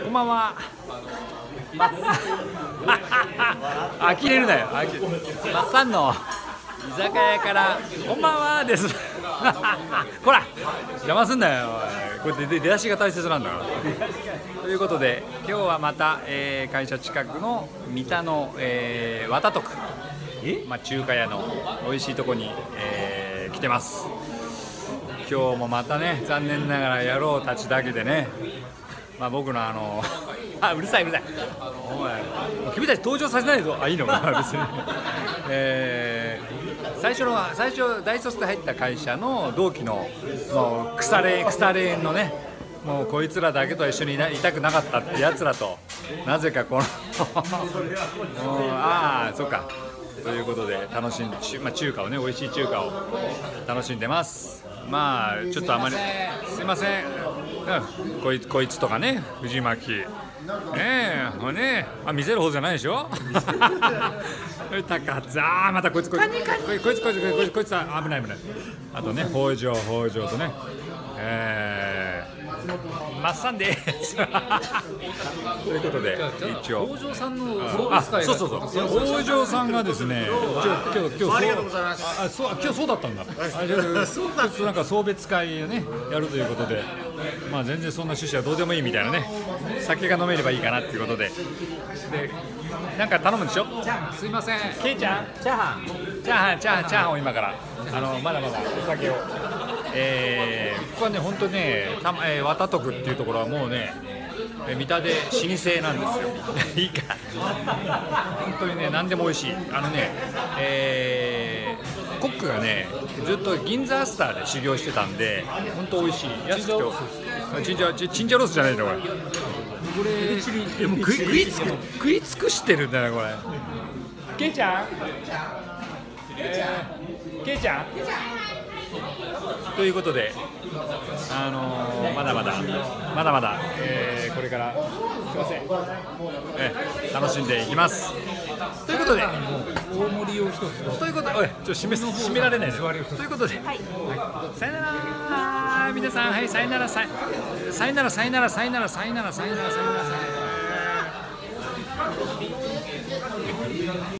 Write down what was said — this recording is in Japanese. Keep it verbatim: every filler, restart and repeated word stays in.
こんばんは。呆れるなよ。マッサンの居酒屋からこんばんはです。ほら邪魔すんなよ。これで出だしが大切なんだから。ということで今日はまた、えー、会社近くの三田の、えー、渡徳、まあ、中華屋の美味しいとこに、えー、来てます。今日もまたね、残念ながら野郎たちだけでね、まあ、僕のあのあうるさいうるさい、お前君たち登場させないぞ。あ、いいのかな別に、えー、最初の最初大卒で入った会社の同期のもう腐れ腐れ縁のね、もうこいつらだけと一緒にいたくなかったってやつらとなぜかこのああそうかということで楽しんで、まあ、中華をね、美味しい中華を楽しんでます。まあちょっとあまりすいません、うん、こいつこいつとかね、藤巻ねえ、もうね、あ、見せる方じゃないでしょ。高津、ああまたこいつこいつこいつこいつこいつこいつこいつは危ない危ない。あとね、北条北条とね、えー、マッサンですということで一応北条さんのあそうそうそう北条さんがですね、今日今日今日ありがとうございます。 あそう今日そうだったんだ。あじゃあなんか送別会をねやるということで、まあ全然そんな趣旨はどうでもいいみたいなね、酒が飲めればいいかなっていうことで、でなんか頼むんでしょ。 すいません。 ケイちゃんチャーハン。 チャーハンチャーハンチャーハンを今からあのまだまだお酒を、えー、ここはね本当ねた、えー、渡徳っていうところはもうね、えー、三田で老舗なんですよ。いいか本当にね何でも美味しい。あのね、えー、コックがねずっと銀座アスターで修行してたんで本当美味しい。安くてチンジャチンジャロースじゃないのこれ。これでも食い食いつく食い尽くしてるんだよこれ。ケイちゃん、えー、ケイちゃんということで、あのー、まだまだまだまだ、えー、これからすいません、えー、楽しんでいきます。ということで大盛りを一つということで、おいちょっと締め締められないです。ということで、はい、さよなら皆さん、はい、さよならささよならさよならさよならさよならさよならさよならさよなら。